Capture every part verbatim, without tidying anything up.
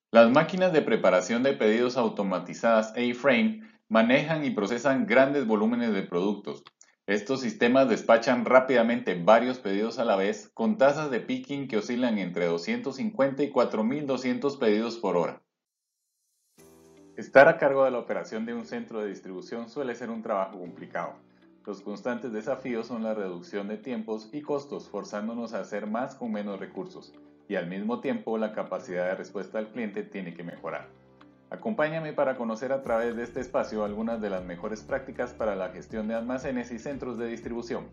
Las máquinas de preparación de pedidos automatizadas A-Frame manejan y procesan grandes volúmenes de productos. Estos sistemas despachan rápidamente varios pedidos a la vez con tasas de picking que oscilan entre doscientos cincuenta y cuatro mil doscientos pedidos por hora. Estar a cargo de la operación de un centro de distribución suele ser un trabajo complicado. Los constantes desafíos son la reducción de tiempos y costos, forzándonos a hacer más con menos recursos, y al mismo tiempo la capacidad de respuesta al cliente tiene que mejorar. Acompáñame para conocer a través de este espacio algunas de las mejores prácticas para la gestión de almacenes y centros de distribución.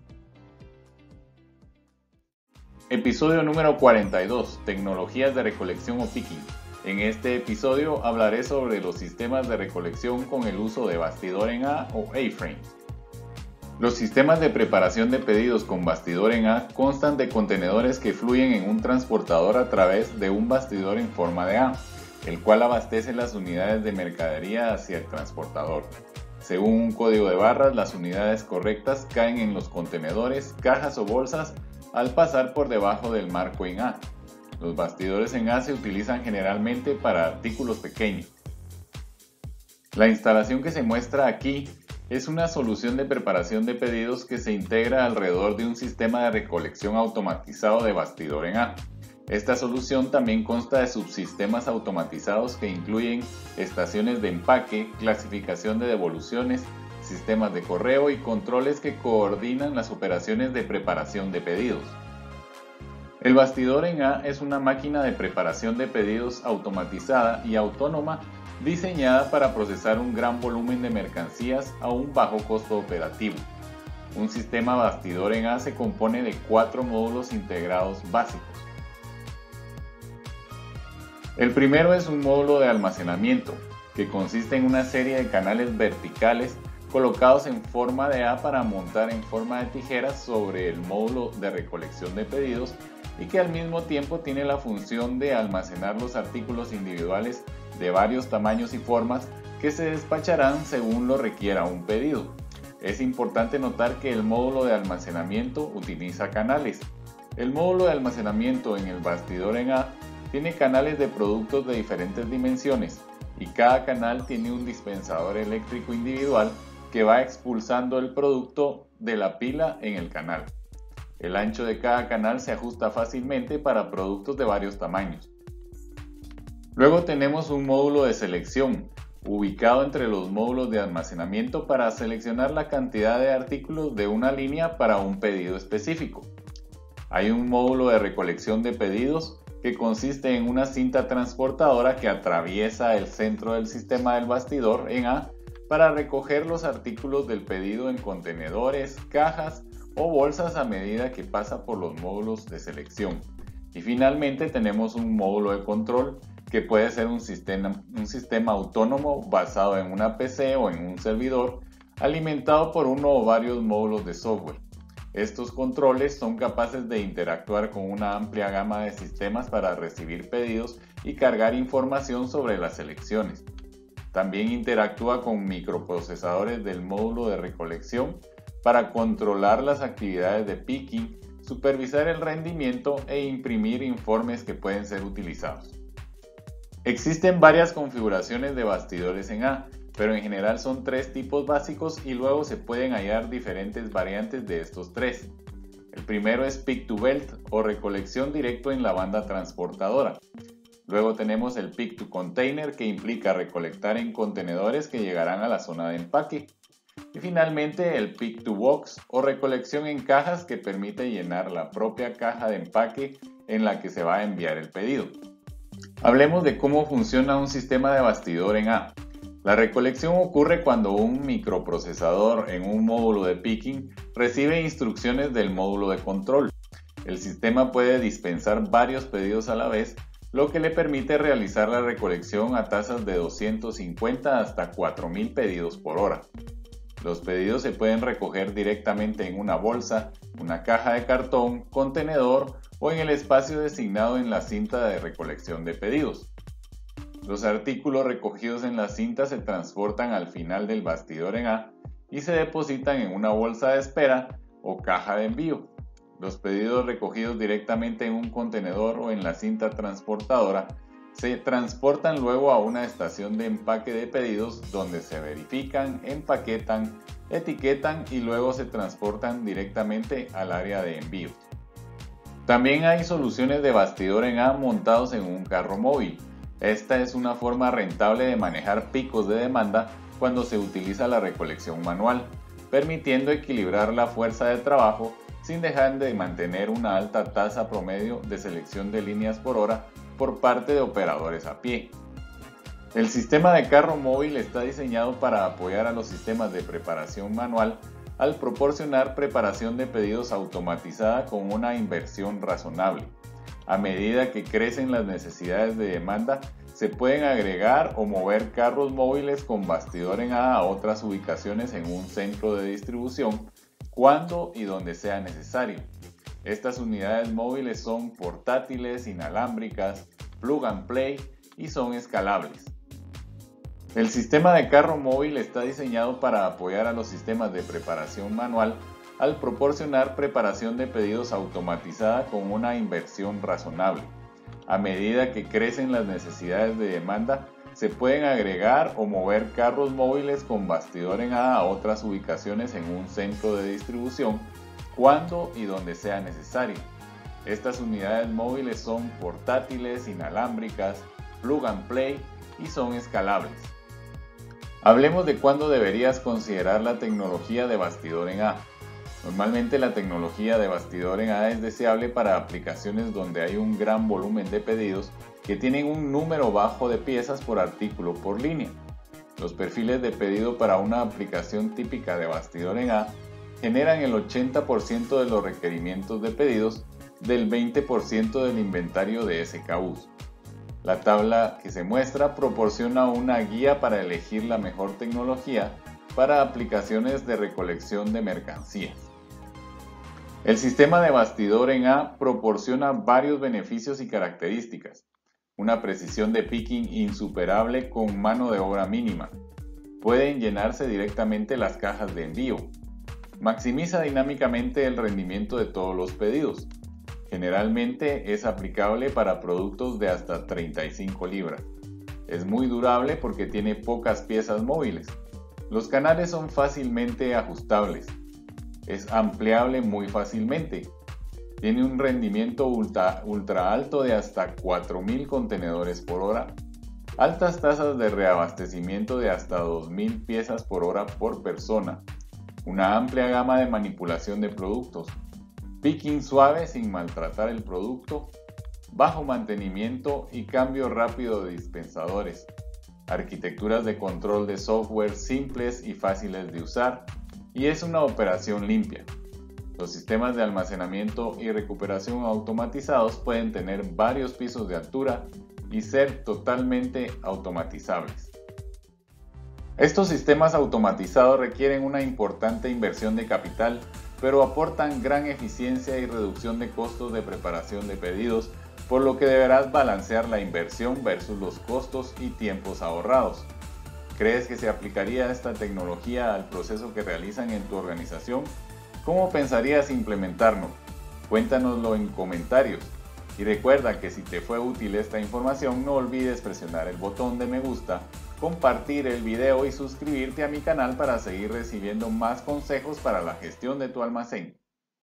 Episodio número cuarenta y dos. Tecnologías de recolección o picking. En este episodio hablaré sobre los sistemas de recolección con el uso de bastidor en A o A-frames. Los sistemas de preparación de pedidos con bastidor en A constan de contenedores que fluyen en un transportador a través de un bastidor en forma de A, el cual abastece las unidades de mercadería hacia el transportador. Según un código de barras, las unidades correctas caen en los contenedores, cajas o bolsas al pasar por debajo del marco en A. Los bastidores en A se utilizan generalmente para artículos pequeños. La instalación que se muestra aquí es una solución de preparación de pedidos que se integra alrededor de un sistema de recolección automatizado de bastidor en A. Esta solución también consta de subsistemas automatizados que incluyen estaciones de empaque, clasificación de devoluciones, sistemas de correo y controles que coordinan las operaciones de preparación de pedidos. El bastidor en A es una máquina de preparación de pedidos automatizada y autónoma diseñada para procesar un gran volumen de mercancías a un bajo costo operativo. Un sistema bastidor en A se compone de cuatro módulos integrados básicos. El primero es un módulo de almacenamiento, que consiste en una serie de canales verticales colocados en forma de A para montar en forma de tijeras sobre el módulo de recolección de pedidos y que al mismo tiempo tiene la función de almacenar los artículos individuales de varios tamaños y formas que se despacharán según lo requiera un pedido. Es importante notar que el módulo de almacenamiento utiliza canales. El módulo de almacenamiento en el bastidor en A tiene canales de productos de diferentes dimensiones y cada canal tiene un dispensador eléctrico individual que va expulsando el producto de la pila en el canal. El ancho de cada canal se ajusta fácilmente para productos de varios tamaños. Luego tenemos un módulo de selección, ubicado entre los módulos de almacenamiento para seleccionar la cantidad de artículos de una línea para un pedido específico. Hay un módulo de recolección de pedidos que consiste en una cinta transportadora que atraviesa el centro del sistema del bastidor en A para recoger los artículos del pedido en contenedores, cajas o bolsas a medida que pasa por los módulos de selección. Y finalmente tenemos un módulo de control que puede ser un sistema, un sistema autónomo basado en una P C o en un servidor alimentado por uno o varios módulos de software. Estos controles son capaces de interactuar con una amplia gama de sistemas para recibir pedidos y cargar información sobre las selecciones. También interactúa con microprocesadores del módulo de recolección para controlar las actividades de picking, supervisar el rendimiento e imprimir informes que pueden ser utilizados. Existen varias configuraciones de bastidores en A, pero en general son tres tipos básicos y luego se pueden hallar diferentes variantes de estos tres. El primero es Pick to Belt o recolección directo en la banda transportadora. Luego tenemos el Pick to Container, que implica recolectar en contenedores que llegarán a la zona de empaque. Y finalmente el Pick to Box o recolección en cajas, que permite llenar la propia caja de empaque en la que se va a enviar el pedido. Hablemos de cómo funciona un sistema de bastidor en A. La recolección ocurre cuando un microprocesador en un módulo de picking recibe instrucciones del módulo de control. El sistema puede dispensar varios pedidos a la vez, lo que le permite realizar la recolección a tasas de doscientos cincuenta hasta cuatro mil pedidos por hora. Los pedidos se pueden recoger directamente en una bolsa, una caja de cartón, contenedor o en el espacio designado en la cinta de recolección de pedidos. Los artículos recogidos en la cinta se transportan al final del bastidor en A y se depositan en una bolsa de espera o caja de envío. Los pedidos recogidos directamente en un contenedor o en la cinta transportadora Se transportan luego a una estación de empaque de pedidos donde se verifican, empaquetan, etiquetan y luego se transportan directamente al área de envío. También hay soluciones de bastidor en A montados en un carro móvil. Esta es una forma rentable de manejar picos de demanda cuando se utiliza la recolección manual, permitiendo equilibrar la fuerza de trabajo sin dejar de mantener una alta tasa promedio de selección de líneas por hora por parte de operadores a pie. El sistema de carro móvil está diseñado para apoyar a los sistemas de preparación manual al proporcionar preparación de pedidos automatizada con una inversión razonable. A medida que crecen las necesidades de demanda, se pueden agregar o mover carros móviles con bastidor en A a otras ubicaciones en un centro de distribución cuando y donde sea necesario. Estas unidades móviles son portátiles, inalámbricas, plug and play y son escalables. El sistema de carro móvil está diseñado para apoyar a los sistemas de preparación manual al proporcionar preparación de pedidos automatizada con una inversión razonable. A medida que crecen las necesidades de demanda, se pueden agregar o mover carros móviles con bastidor en A a otras ubicaciones en un centro de distribución cuando y donde sea necesario. Estas unidades móviles son portátiles, inalámbricas, plug and play y son escalables. Hablemos de cuándo deberías considerar la tecnología de bastidor en A. Normalmente la tecnología de bastidor en A es deseable para aplicaciones donde hay un gran volumen de pedidos que tienen un número bajo de piezas por artículo por línea. Los perfiles de pedido para una aplicación típica de bastidor en A generan el ochenta por ciento de los requerimientos de pedidos del veinte por ciento del inventario de S K Us. La tabla que se muestra proporciona una guía para elegir la mejor tecnología para aplicaciones de recolección de mercancías. El sistema de bastidor en A proporciona varios beneficios y características. Una precisión de picking insuperable con mano de obra mínima. Pueden llenarse directamente las cajas de envío. Maximiza dinámicamente el rendimiento de todos los pedidos. Generalmente es aplicable para productos de hasta treinta y cinco libras. Es muy durable porque tiene pocas piezas móviles. Los canales son fácilmente ajustables. Es ampliable muy fácilmente. Tiene un rendimiento ultra, ultra alto de hasta cuatro mil contenedores por hora. Altas tasas de reabastecimiento de hasta dos mil piezas por hora por persona. Una amplia gama de manipulación de productos. Picking suave sin maltratar el producto, bajo mantenimiento y cambio rápido de dispensadores, arquitecturas de control de software simples y fáciles de usar, y es una operación limpia. Los sistemas de almacenamiento y recuperación automatizados pueden tener varios pisos de altura y ser totalmente automatizables. Estos sistemas automatizados requieren una importante inversión de capital, pero aportan gran eficiencia y reducción de costos de preparación de pedidos, por lo que deberás balancear la inversión versus los costos y tiempos ahorrados. ¿Crees que se aplicaría esta tecnología al proceso que realizan en tu organización? ¿Cómo pensarías implementarlo? Cuéntanoslo en comentarios. Y recuerda que si te fue útil esta información, no olvides presionar el botón de me gusta, compartir el video y suscribirte a mi canal para seguir recibiendo más consejos para la gestión de tu almacén.